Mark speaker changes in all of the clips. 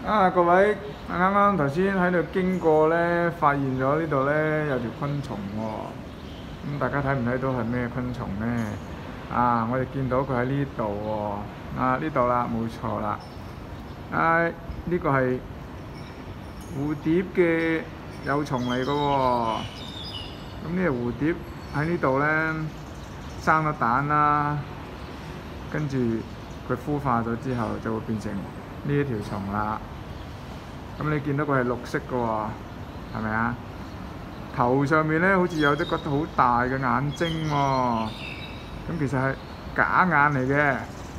Speaker 1: 各位，啱啱頭先喺度經過咧，發現咗呢度咧有條昆蟲喎。大家睇唔睇到係咩昆蟲咧？我哋見到佢喺呢度喎。呢度啦，冇錯啦。呢個係蝴蝶嘅幼蟲嚟嘅喎。咁呢個蝴蝶喺呢度咧生咗蛋啦，跟住佢孵化咗之後就會變成呢一條蟲啦。咁你見到佢係綠色嘅喎，係咪啊？頭上面咧好似有啲好大嘅眼睛喎。咁其實係假眼嚟嘅。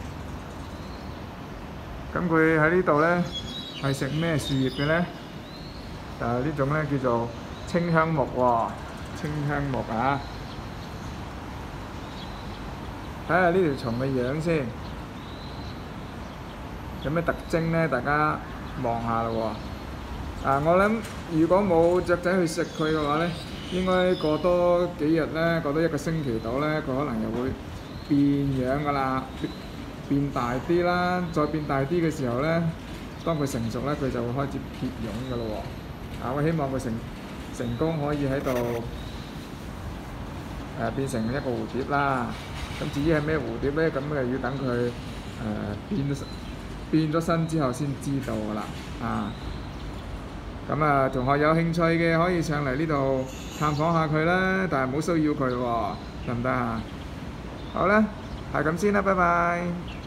Speaker 1: 咁佢喺呢度咧係食咩樹葉嘅咧？呢種咧叫做清香木喎，清香木啊！睇下呢條蟲嘅樣先，有咩特徵咧？大家望下啦喎。我諗如果冇雀仔去食佢嘅話咧，應該過多幾日咧，過多一個星期到咧，佢可能又會變樣噶啦，變大啲啦，再變大啲嘅時候咧，當佢成熟咧，佢就會開始撇蛹噶咯喎。我希望佢成功可以喺度變成一個蝴蝶啦。咁至於係咩蝴蝶咧，咁就要等佢變咗身之後先知道噶啦。咁同學有興趣嘅可以上嚟呢度探訪下佢啦，但係唔好騷擾佢喎，得唔得啊？好啦，係咁先啦，拜拜。